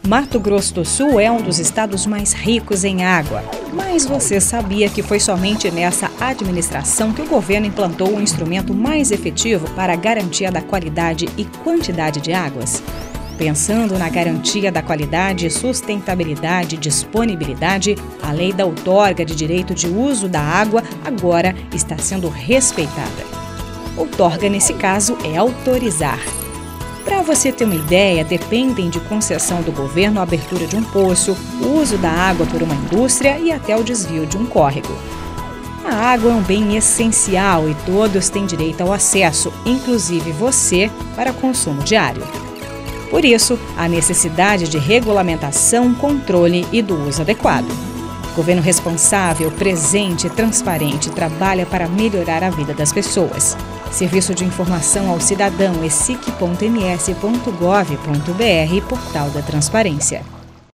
Mato Grosso do Sul é um dos estados mais ricos em água. Mas você sabia que foi somente nessa administração que o governo implantou um instrumento mais efetivo para a garantia da qualidade e quantidade de águas? Pensando na garantia da qualidade, sustentabilidade e disponibilidade, a lei da outorga de direito de uso da água agora está sendo respeitada. Outorga, nesse caso, é autorizar. Para você ter uma ideia, dependem de concessão do governo a abertura de um poço, o uso da água por uma indústria e até o desvio de um córrego. A água é um bem essencial e todos têm direito ao acesso, inclusive você, para consumo diário. Por isso, há necessidade de regulamentação, controle e do uso adequado. Governo responsável, presente e transparente trabalha para melhorar a vida das pessoas. Serviço de Informação ao Cidadão, esic.ms.gov.br, Portal da Transparência.